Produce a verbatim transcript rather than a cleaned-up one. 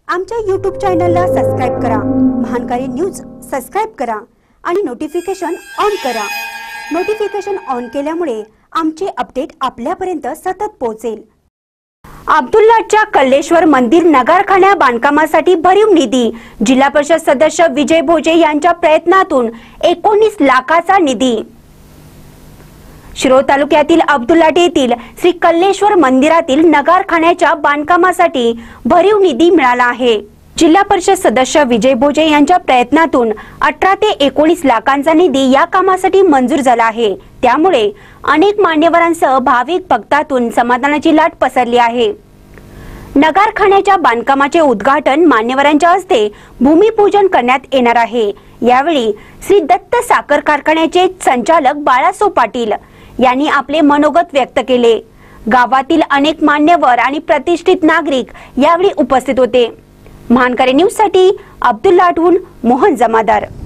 आमच्या यूट्यूब चॅनलला सबस्क्राइब करा, महानकारी न्यूज सबस्क्राइब करा आणि नोटिफिकेशन ऑन करा। नोटिफिकेशन ऑन केल्यामुळे आमचे अपडेट आपल्यापर्यंत सतत पोहोचेल। अब्दुल्लाटच्या कल्लेश्वर मंदिर नगारखान्या बांधकामासाठी भरीव निधी। जिल्हा परिषद सदस्य विजय भोजे यांच्या प्रयत्नातून एकोणीस लाखाचा निधी। शिरोळ तालुक्यातील अब्दुल्लाट येथील श्री कल्लेश्वर मंदिरातील नगारखान्याच्या बांधकामासाठी भरीव निधी मिळाला आहे। जिल्हा परिषद सदस्य विजय भोजे यांच्या प्रयत्नातून अठरा ते एकोणीस लाखांचा निधी या कामासाठी मंजूर झाला आहे। त्यामुळे अनेक मान्यवरांसह भाविक भक्तातून समाधानाची लाट पसरली आहे। नगारखान्याच्या बांधकामाचे उद्घाटन मान्यवरांच्या हस्ते भूमिपूजन करण्यात येणार आहे। यावेळी श्री दत्त साखर कारखान्याचे संचालक बाळासाहेब पाटील यांनी आपले मनोगत व्यक्त केले। गावातील अनेक मान्यवर आणि प्रतिष्ठित नागरिक यावेळी उपस्थित होते। महानकारी न्यूज साठी अब्दुल्लाटहून मोहन जमादार।